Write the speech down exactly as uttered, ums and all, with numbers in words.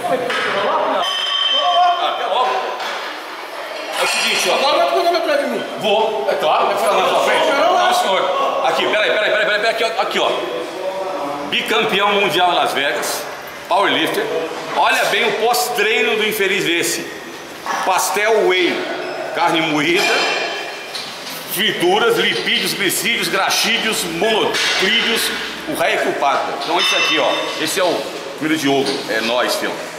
Não. Ah, até logo. É o seguinte, ó. Agora vai ficar atrás de mim. Vou, é claro, vai ficar na sua frente. Não, senhor. Aqui, peraí, peraí, peraí, peraí, aqui, ó. Aqui, ó. Bicampeão mundial em Las Vegas, powerlifter. Olha bem o pós-treino do infeliz desse. Pastel whey, carne moída, frituras, lipídios, glicídios, graxídeos, monotrídeos, o rei é culpado. Então isso aqui, ó, esse é o milho de ouro, é nóis, filho.